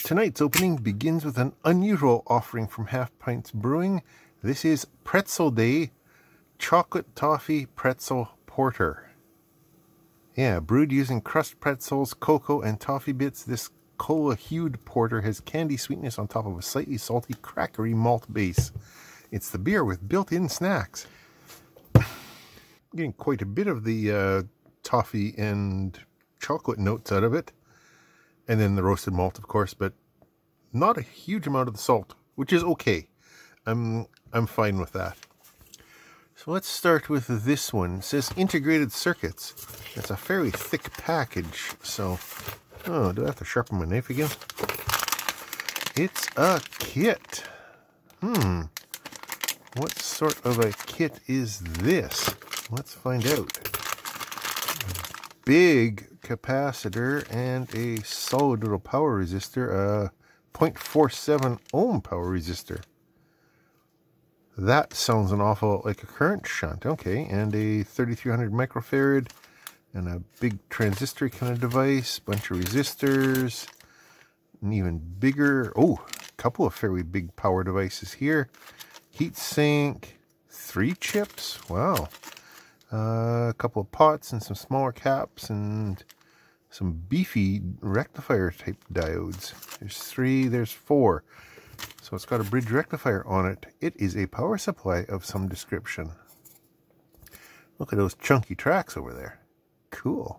Tonight's opening begins with an unusual offering from Half Pints Brewing. This is Pretzel Day Chocolate Toffee Pretzel Porter. Yeah, brewed using crushed pretzels, cocoa, and toffee bits, this cola-hued porter has candy sweetness on top of a slightly salty, crackery malt base. It's the beer with built-in snacks. Getting quite a bit of the toffee and chocolate notes out of it. And then the roasted malt, of course, but not a huge amount of the salt, which is okay. I'm fine with that. So let's start with this one. It says integrated circuits. It's a fairly thick package. So, oh, do I have to sharpen my knife again? It's a kit. What sort of a kit is this? Let's find out. Big capacitor and a solid little power resistor, a 0.47 ohm power resistor. That sounds an awful lot like a current shunt. Okay, and a 3300 microfarad and a big transistor kind of device, bunch of resistors, an even bigger, a couple of fairly big power devices here. Heat sink, 3 chips, wow. A couple of pots and some smaller caps and some beefy rectifier type diodes. There's 3, there's 4. So it's got a bridge rectifier on it. It is a power supply of some description. Look at those chunky tracks over there. Cool.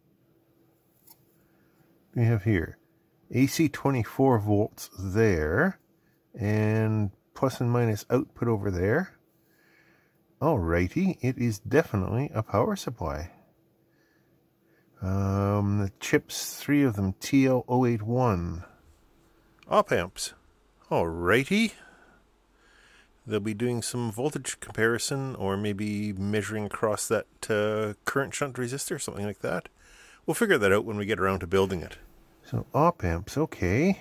We have here AC 24 volts there and plus and minus output over there. Alrighty, it is definitely a power supply. The chips, 3 of them, TL081. Op amps. Alrighty. They'll be doing some voltage comparison or maybe measuring across that current shunt resistor, something like that. We'll figure that out when we get around to building it. So op amps, okay.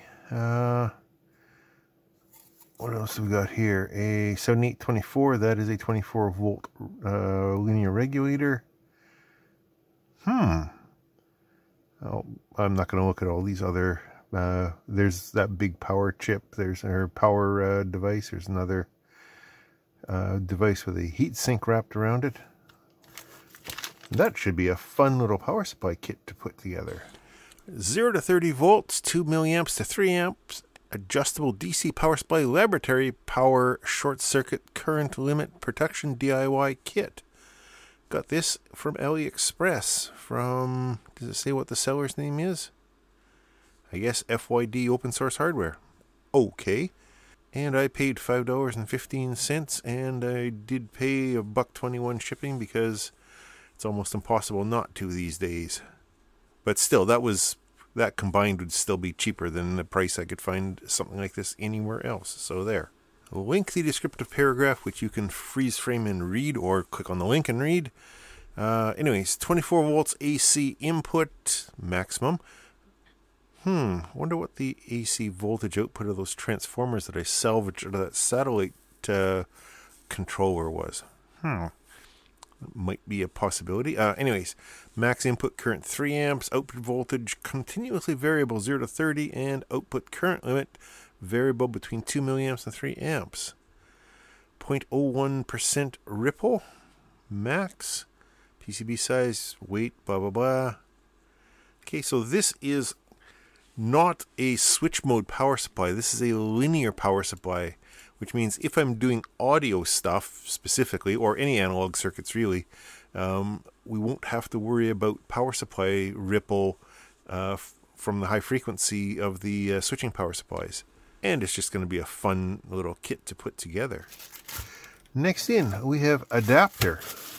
What else have we got here? A 7824, that is a 24 volt linear regulator. Oh, I'm not going to look at all these other, there's that big power chip, there's our power device, there's another device with a heat sink wrapped around it. That should be a fun little power supply kit to put together. 0 to 30 volts, 2 milliamps to 3 amps, adjustable DC power supply laboratory power short circuit current limit protection DIY kit. Got this from AliExpress from, does it say what the seller's name is? I guess FYD Open Source Hardware. Okay. And I paid $5.15 and I did pay $1.21 shipping because it's almost impossible not to these days. But still, that combined would still be cheaper than the price I could find something like this anywhere else. So there. A lengthy descriptive paragraph which you can freeze frame and read or click on the link and read. Anyways, 24 volts AC input maximum. Wonder what the AC voltage output of those transformers that I salvaged out of that satellite controller was. Might be a possibility. Anyways, max input current 3 amps, output voltage continuously variable 0 to 30, and output current limit variable between 2 milliamps and 3 amps. 0.01% ripple, max, PCB size, weight, blah, blah, blah. Okay, so this is not a switch mode power supply. This is a linear power supply, which means if I'm doing audio stuff specifically, or any analog circuits really, we won't have to worry about power supply ripple from the high frequency of the switching power supplies. And it's just going to be a fun little kit to put together. Next in, we have adapter.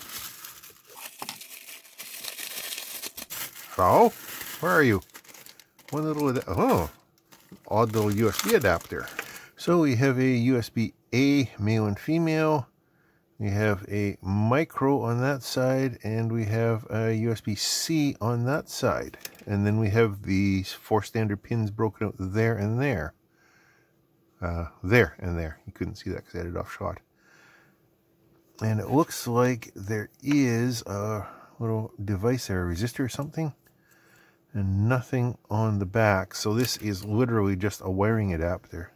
Oh, where are you? One little, odd little USB adapter. So we have a USB-A, male and female. We have a micro on that side, and we have a USB-C on that side. And then we have the 4 standard pins broken out there and there. There and there. You couldn't see that because I had it off shot. And it looks like there is a little device there, a resistor or something. and nothing on the back. So this is literally just a wiring adapter.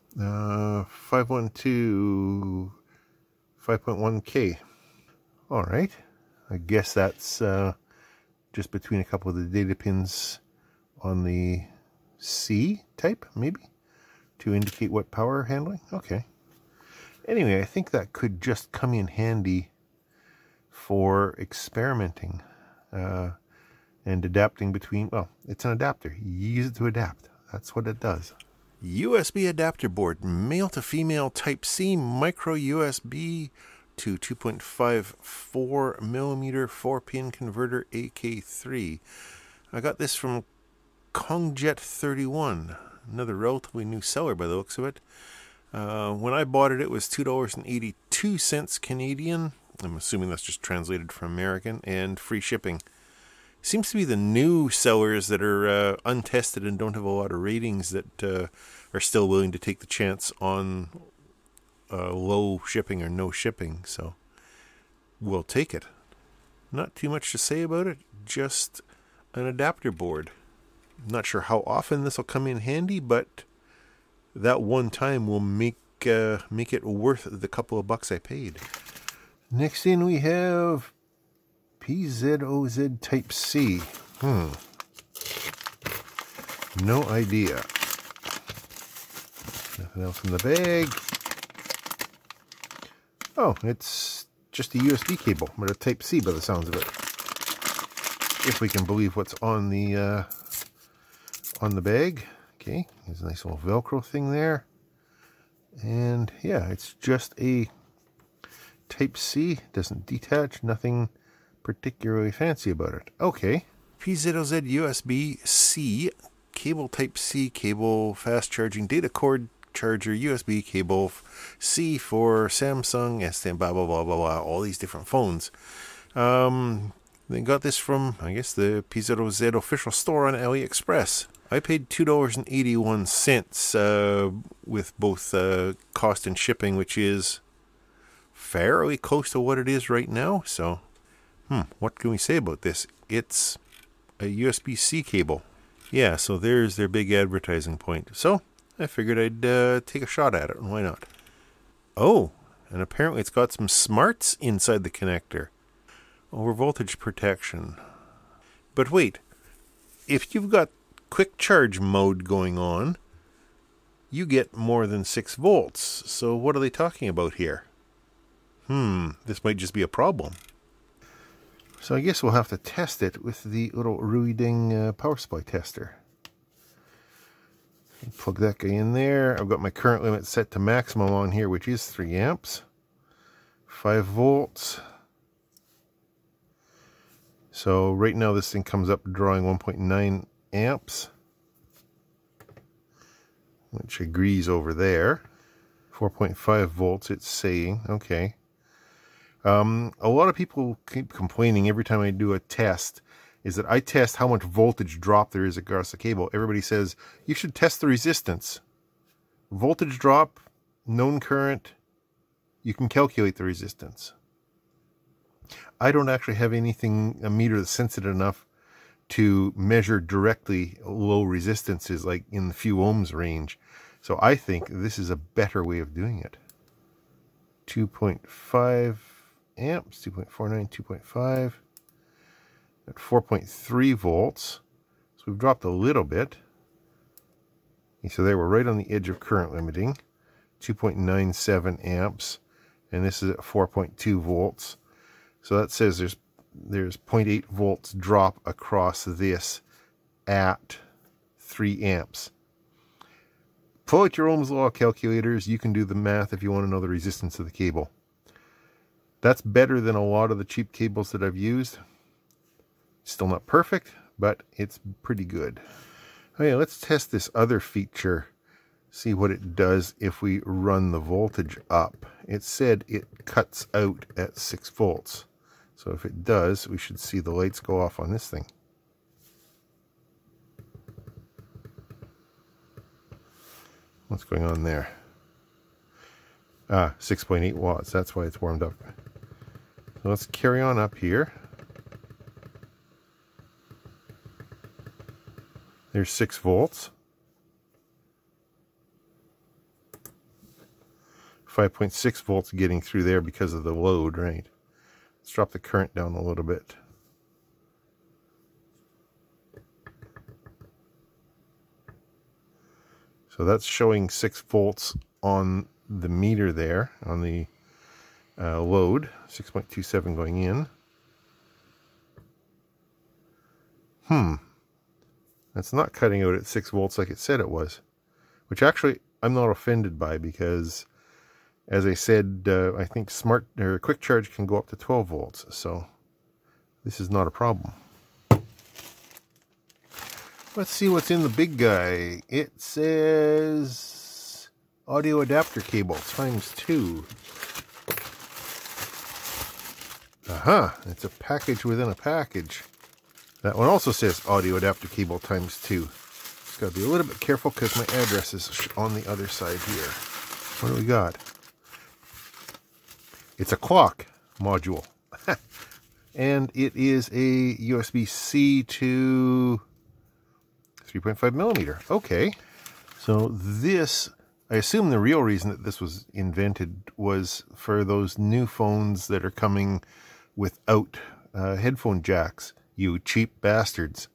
512 5.1K. All right, I guess that's just between a couple of the data pins on the C type, maybe, to indicate what power handling. Okay. Anyway, I think that could just come in handy for experimenting and adapting between, well, it's an adapter. You use it to adapt. That's what it does. USB adapter board, male to female Type C, micro USB to 2.54 millimeter 4-pin converter AK3. I got this from Kongjet31, another relatively new seller by the looks of it. When I bought it, it was $2.82 Canadian. I'm assuming that's just translated from American, and free shipping. Seems to be the new sellers that are untested and don't have a lot of ratings that are still willing to take the chance on low shipping or no shipping. So we'll take it. Not too much to say about it, just an adapter board. Not sure how often this will come in handy, but that one time will make it worth the couple of bucks I paid. Next in we have PZOZ Type C. No idea. Nothing else in the bag. Oh, it's just a USB cable, but a Type C by the sounds of it. If we can believe what's on the bag. Okay, there's a nice little Velcro thing there. And yeah, it's just a Type C. Doesn't detach, nothing particularly fancy about it. Okay. PZOZ USB-C cable, Type C cable, fast charging data cord charger, USB cable, C for Samsung, S10, blah, blah, blah, blah, blah, all these different phones. They got this from, I guess, the PZOZ official store on AliExpress. I paid $2.81 with both cost and shipping, which is fairly close to what it is right now. So, what can we say about this? It's a USB-C cable. Yeah, so there's their big advertising point. So, I figured I'd take a shot at it, and why not? Oh, and apparently it's got some smarts inside the connector. Over voltage protection. But wait, if you've got quick charge mode going on, you get more than 6 volts. So what are they talking about here? This might just be a problem. So I guess we'll have to test it with the little Ruiding power supply tester. Plug that guy in there. I've got my current limit set to maximum on here, which is 3 amps. 5 volts. So right now this thing comes up drawing 1.9 amps, which agrees over there. 4.5 volts it's saying. Okay. A lot of people keep complaining every time I do a test is that I test how much voltage drop there is across the cable. Everybody says you should test the resistance. Voltage drop, known current, you can calculate the resistance. I don't actually have anything, a meter that's sensitive enough to measure directly low resistances, like in the few ohms range. So I think this is a better way of doing it. 2.5 amps, 2.49, 2.5, at 4.3 volts. So we've dropped a little bit. So there, we're right on the edge of current limiting. 2.97 amps, and this is at 4.2 volts. So that says there's 0.8 volts drop across this at 3 amps. Pull out your Ohm's law calculators. You can do the math if you want to know the resistance of the cable. That's better than a lot of the cheap cables that I've used. Still not perfect, but it's pretty good. Okay, let's test this other feature. See what it does if we run the voltage up. It said it cuts out at 6 volts. So if it does, we should see the lights go off on this thing. What's going on there? 6.8 watts. That's why it's warmed up. So let's carry on up here. There's 6 volts. 5.6 volts getting through there because of the load, right? Let's drop the current down a little bit. So that's showing 6 volts on the meter there, on the load. 6.27 going in. That's not cutting out at 6 volts like it said it was. Which actually I'm not offended by, because as I said, I think quick charge can go up to 12 volts, so this is not a problem. Let's see what's in the big guy. It says audio adapter cable ×2. Aha, it's a package within a package. That one also says audio adapter cable ×2. Just gotta be a little bit careful because my address is on the other side here. What do we got? It's a clock module. And it is a USB-C to 3.5 millimeter. Okay. So this, I assume the real reason that this was invented was for those new phones that are coming without headphone jacks. You cheap bastards.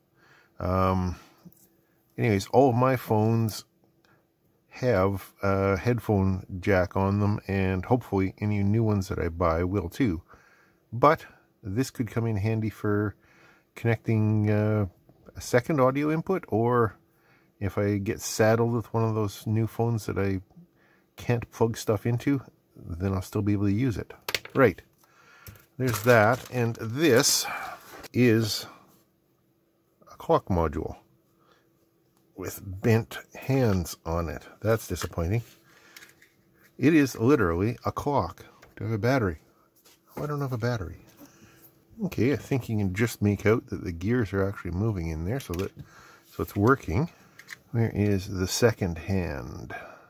Anyways, all of my phones have a headphone jack on them, and hopefully any new ones that I buy will too. But this could come in handy for connecting a second audio input, or if I get saddled with one of those new phones that I can't plug stuff into, then I'll still be able to use it. Right. There's that, and this is a clock module with bent hands on it. That's disappointing. It is literally a clock. Do I have a battery? Oh, I don't have a battery. Okay, I think you can just make out that the gears are actually moving in there, so it's working. Where is the second hand?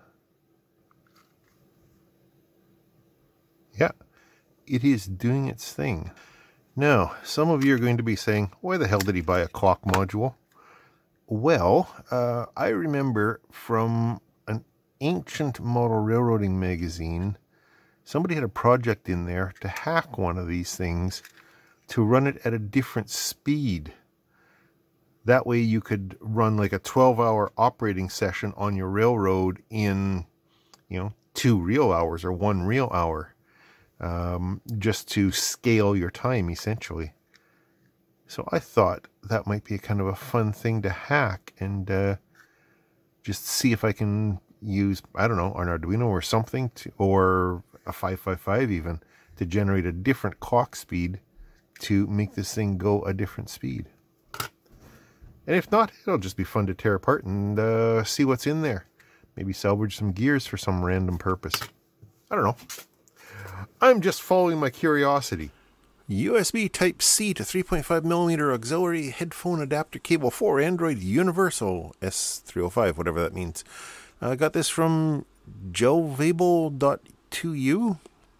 Yeah, it is doing its thing. Now, some of you are going to be saying, why the hell did he buy a clock module? Well, I remember from an ancient model railroading magazine, somebody had a project in there to hack one of these things to run it at a different speed. That way you could run like a 12-hour operating session on your railroad in, 2 real hours or 1 real hour, just to scale your time, essentially. So I thought that might be a kind of a fun thing to hack and just see if I can use, I don't know, an Arduino or something, or a 555 even, to generate a different clock speed to make this thing go a different speed. And if not, it'll just be fun to tear apart and see what's in there. Maybe salvage some gears for some random purpose. I don't know. I'm just following my curiosity. USB Type-C to 3.5mm auxiliary headphone adapter cable for Android Universal S305, whatever that means. I got this from gelvable.2u.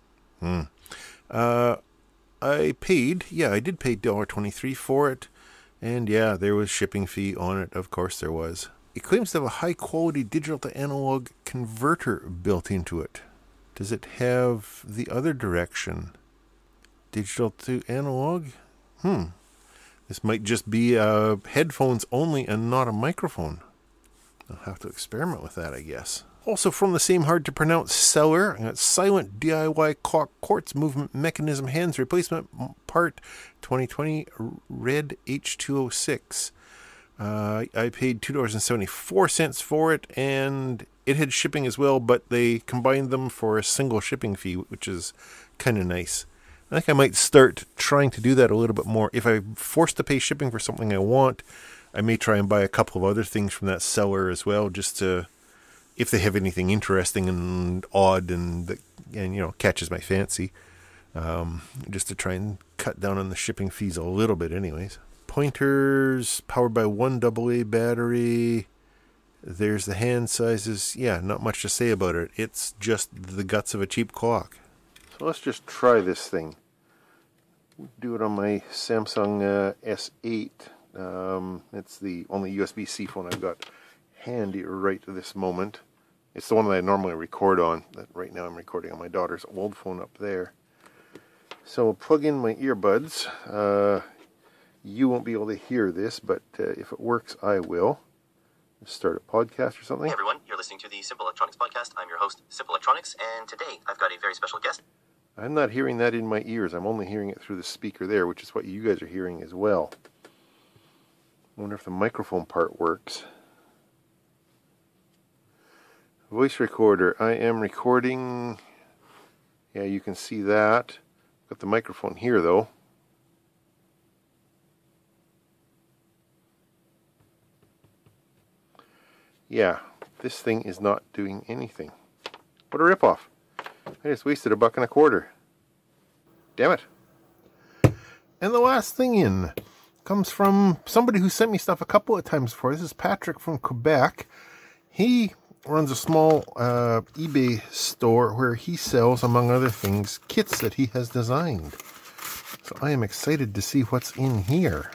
I did pay $1.23 for it. And yeah, there was shipping fee on it. Of course there was. It claims to have a high quality digital to analog converter built into it. Does it have the other direction? Digital to analog? This might just be headphones only and not a microphone. I'll have to experiment with that, I guess. Also from the same hard to pronounce seller, I got Silent DIY Clock Quartz Movement Mechanism Hands Replacement Part 2020 Red H206. I paid $2.74 for it, and it had shipping as well, but they combined them for a single shipping fee, which is kind of nice. I think I might start trying to do that a little bit more. If I'm forced to pay shipping for something I want, I may try and buy a couple of other things from that seller as well, just to, if they have anything interesting and odd and catches my fancy, just to try and cut down on the shipping fees a little bit anyways. Pointers, powered by 1 AA battery. There's the hand sizes. Yeah, not much to say about it. It's just the guts of a cheap clock. So let's just try this thing. Do it on my Samsung S8 It's the only USB-C phone I've got handy right this moment. It's the one that I normally record on. That right now I'm recording on my daughter's old phone up there. So I'll plug in my earbuds. You won't be able to hear this, but if it works, I will. Start a podcast or something. Hey everyone, you're listening to the Simple Electronics Podcast. I'm your host, Simple Electronics, and today I've got a very special guest. I'm not hearing that in my ears. I'm only hearing it through the speaker there, which is what you guys are hearing as well. I wonder if the microphone part works. Voice recorder. I am recording. Yeah, you can see that. Got the microphone here though. Yeah, this thing is not doing anything. What a ripoff. I just wasted $1.25. Damn it. And the last thing in comes from somebody who sent me stuff a couple of times before. This is Patrick from Quebec. He runs a small eBay store where he sells, among other things, kits that he has designed. So I am excited to see what's in here.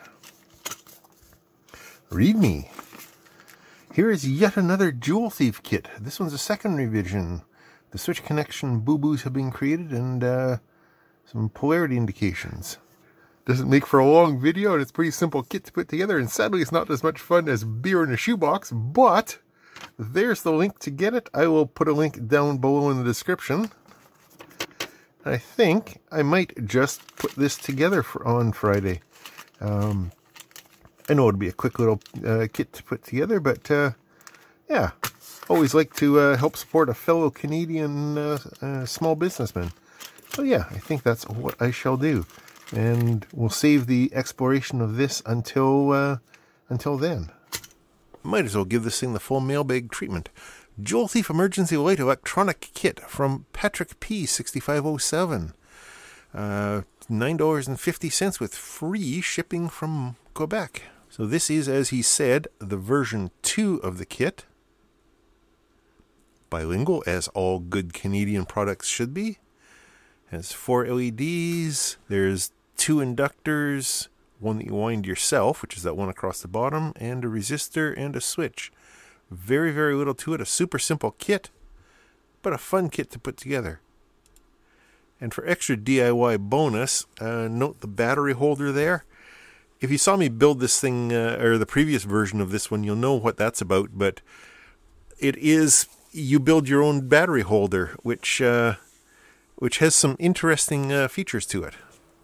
Read me. Here is yet another Joule Thief kit. This one's a second revision. The switch connection boo-boos have been created and some polarity indications. Doesn't make for a long video, and it's a pretty simple kit to put together, and sadly it's not as much fun as beer in a shoebox, but there's the link to get it. I will put a link down below in the description. I think I might just put this together on Friday. I know it'll be a quick little kit to put together, but yeah, always like to help support a fellow Canadian small businessman. So yeah, I think that's what I shall do, and we'll save the exploration of this until then. Might as well give this thing the full mailbag treatment. Joule Thief Emergency Light Electronic Kit from Patrick P. 6507. $9.50 with free shipping from Quebec. So this is, as he said, the version 2 of the kit. Bilingual, as all good Canadian products should be. Has 4 LEDs. There's 2 inductors. One that you wind yourself, which is that one across the bottom. And a resistor and a switch. Very, very little to it. A super simple kit. But a fun kit to put together. And for extra DIY bonus, note the battery holder there. If you saw me build this thing, or the previous version of this one, you'll know what that's about. But it is, you build your own battery holder, which has some interesting features to it.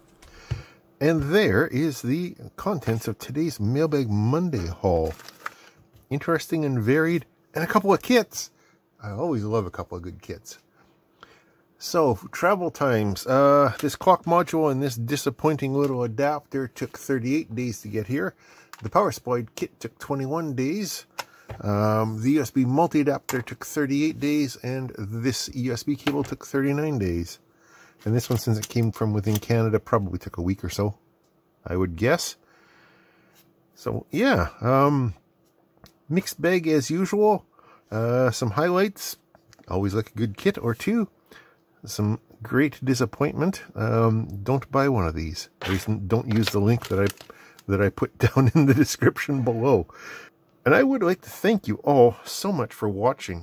And there is the contents of today's Mailbag Monday haul. Interesting and varied, and a couple of kits. I always love a couple of good kits. So, travel times. This clock module and this disappointing little adapter took 38 days to get here. The power supply kit took 21 days. The USB multi-adapter took 38 days, and this USB cable took 39 days. And this one, since it came from within Canada, probably took a week or so, I would guess. So, yeah. Mixed bag as usual. Some highlights. Always like a good kit or two. Some great disappointment. Don't buy one of these. At least don't use the link that I put down in the description below. And I would like to thank you all so much for watching.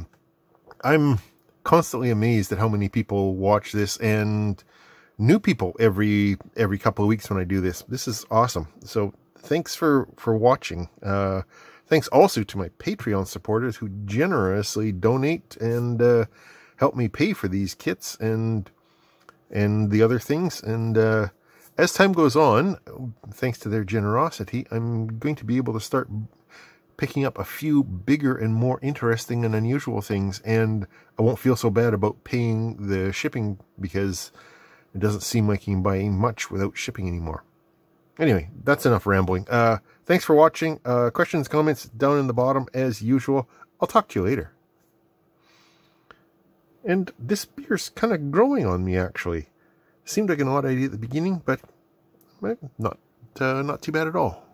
I'm constantly amazed at how many people watch this, and new people every couple of weeks when I do this. This is awesome. So thanks for watching. Thanks also to my Patreon supporters who generously donate and help me pay for these kits and the other things. And as time goes on, thanks to their generosity, I'm going to be able to start picking up a few bigger and more interesting and unusual things, and I won't feel so bad about paying the shipping because it doesn't seem like you can buy much without shipping anymore. Anyway, that's enough rambling. Thanks for watching. Questions, comments down in the bottom as usual. I'll talk to you later. And this beer's kind of growing on me, actually. Seemed like an odd idea at the beginning, but not too bad at all.